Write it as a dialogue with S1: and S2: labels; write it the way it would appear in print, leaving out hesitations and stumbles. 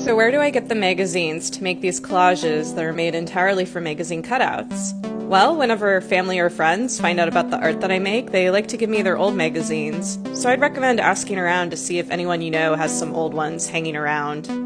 S1: So where do I get the magazines to make these collages that are made entirely from magazine cutouts? Well, whenever family or friends find out about the art that I make, they like to give me their old magazines. So I'd recommend asking around to see if anyone you know has some old ones hanging around.